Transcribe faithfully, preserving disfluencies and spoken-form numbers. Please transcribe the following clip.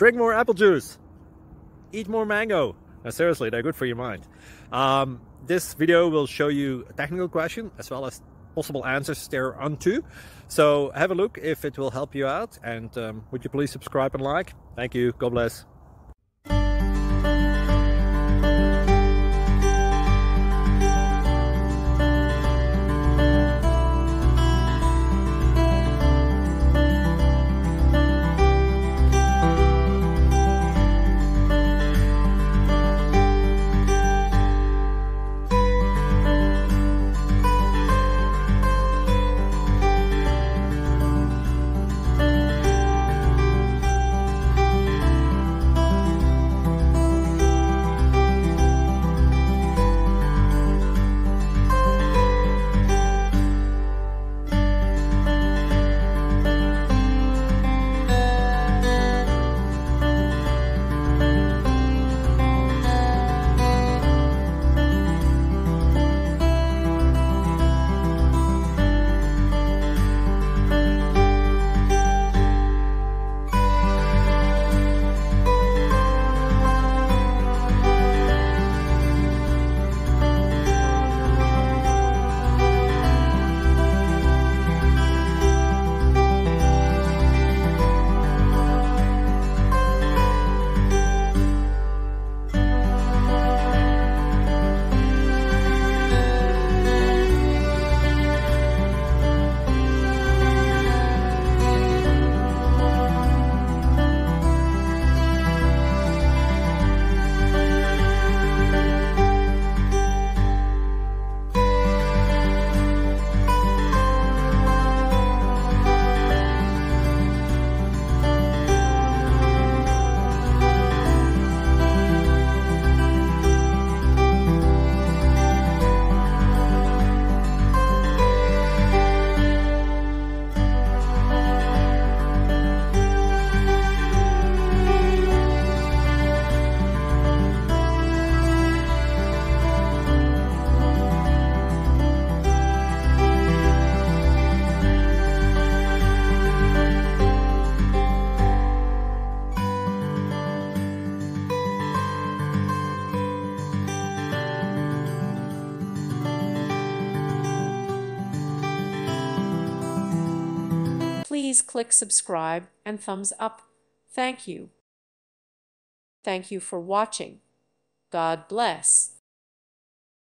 drink more apple juice, eat more mango. Now, seriously, they're good for your mind. Um, this video will show you a technical question as well as possible answers thereunto. So have a look if it will help you out, and um, would you please subscribe and like? Thank you. God bless. Please click subscribe and thumbs up. Thank you. Thank you for watching. God bless.